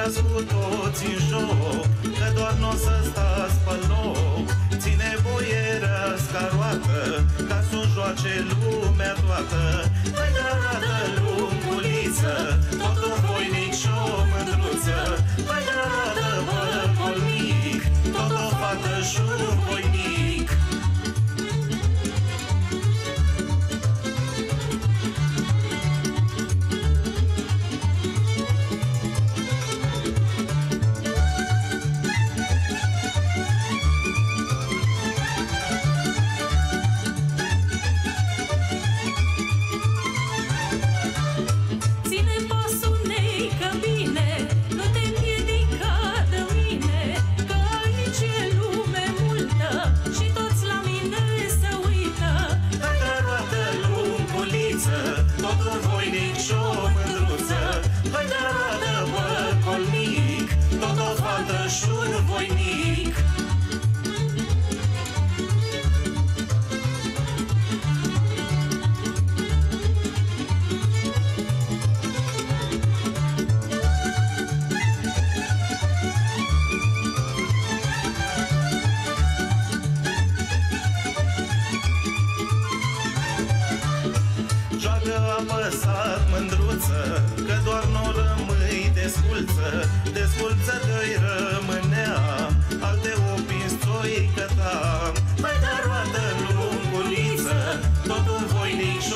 dați cu toți în joc, că doar n-o să stați pe loc. Ține boierească roată, ca să-o joace lumea toată. Hai de arată lunguliță, tot un voinic și o mândruță. Hai de arată băcolnic, tot o fată și un voinic. Apăsat mândruță, că doar n-o rămâi desculță. Desculță că-i rămânea, alte opins țoi căta. Hai de roată lunguliță, tot un voinic